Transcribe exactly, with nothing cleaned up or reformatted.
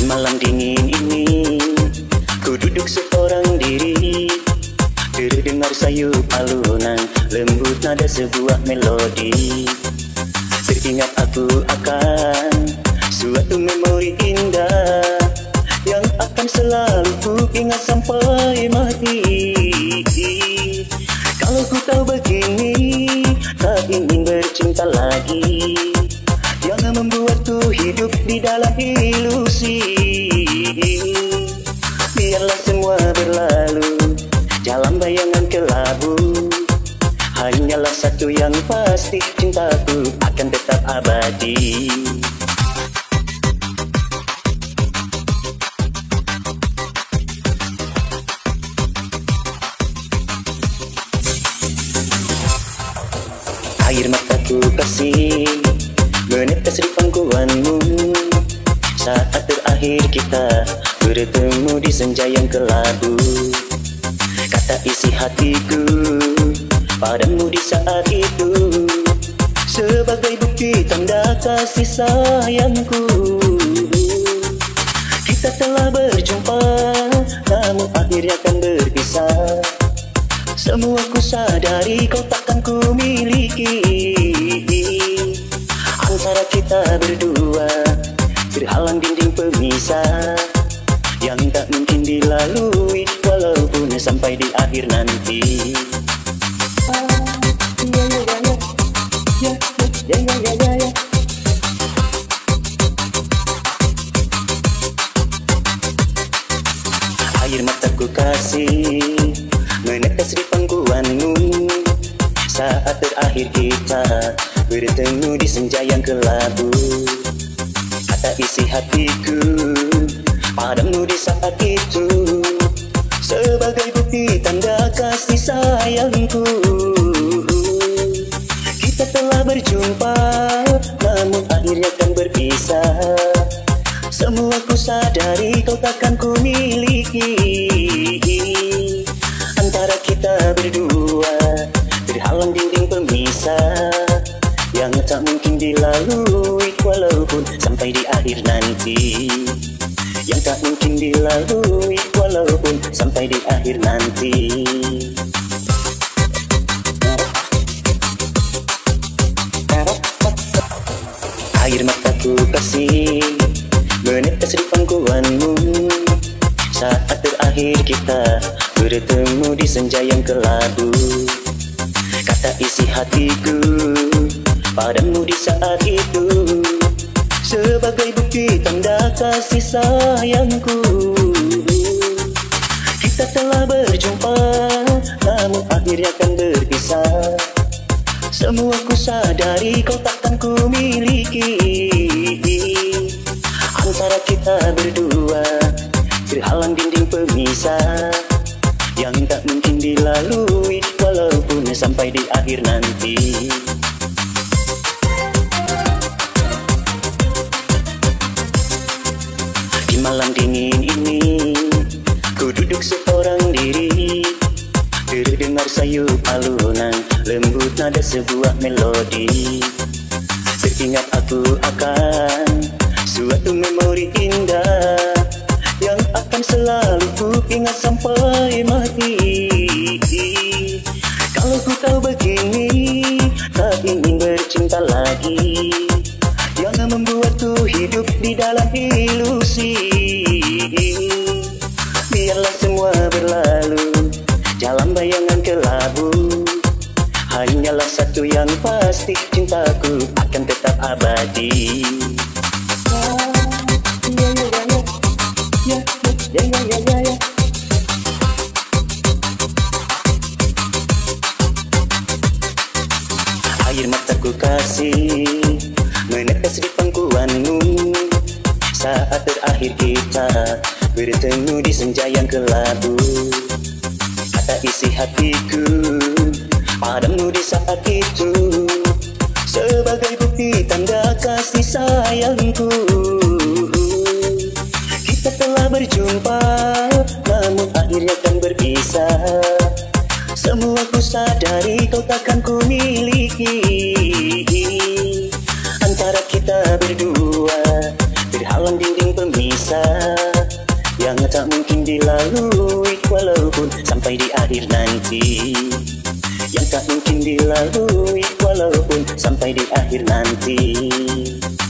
malam dingin ini, ku duduk seorang diri, terdengar sayup alunan lembut nada sebuah melodi. Teringat aku akan suatu memori indah yang akan selalu ku ingat sampai mati. Kalau ku tahu begini, tak ingin bercinta lagi, yang membuatku hidup di dalam ilusi. Biarlah semua berlalu dalam bayangan kelabu, hanyalah satu yang pasti, cintaku akan tetap abadi. Air mataku kasih menetes di pangkuanmu, saat terakhir kita bertemu di senja yang kelabu. Kata isi hatiku padamu di saat itu, sebagai bukti tanda kasih sayangku. Kita telah berjumpa, namun akhirnya akan berpisah. Semua ku sadari kau takkan ku miliki. Antara kita berdua terhalang dinding pemisah yang tak mungkin dilalui walaupun sampai di akhir nanti. Ya, ya, ya, ya, ya, ya. Air mataku kasih menetes di pangkuanmu, saat terakhir kita bertemu di senja yang kelabu. Kata isi hatiku padamu di saat itu, sebagai bukti tanda kasih sayangku. Kita telah berjumpa, namun akhirnya akan berpisah. Semua ku sadari kau takkan ku miliki. Antara kita berdua terhalang dinding pemisah yang tak mungkin dilalui walaupun sampai di akhir nanti. Yang tak mungkin dilalui walaupun sampai di akhir nanti. Air mataku kasih menetes di pangkuanmu, saat terakhir kita bertemu di senja yang kelabu. Kata isi hatiku padamu di saat itu, sebagai bukti tanda kasih sayangku. Kita telah berjumpa, namun akhirnya akan berpisah. Semua ku sadari kau takkan ku miliki. Antara kita berdua terhalang dinding pemisah yang tak mungkin dilalui walaupun sampai di akhir nanti. Di malam dingin ini, ku duduk seorang diri, terdengar sayup alunan lembut nada sebuah melodi. Teringat aku akan suatu memori indah yang akan selalu ku ingat sampai mati. Kalau ku tahu begini, tak ingin bercinta lagi, yang membuatku hidup di dalam ilusi. Biarlah semua berlalu dalam bayangan kelabu, hanyalah satu yang pasti, cintaku akan tetap abadi. Ya, ya, ya, ya, ya, ya. Air mataku kasih menetes di pangkuanmu, saat terakhir kita bertemu di senja yang kelabu. Kata isi hatiku padamu di saat itu, sebagai bukti tanda kasih sayangku. Kita telah berjumpa, namun akhirnya akan berpisah. Semua ku sadari kau takkan ku miliki. Antara kita berdua terhalang dinding dinding pemisah yang tak mungkin dilalui walaupun sampai di akhir nanti, yang tak mungkin dilalui walaupun sampai di akhir nanti.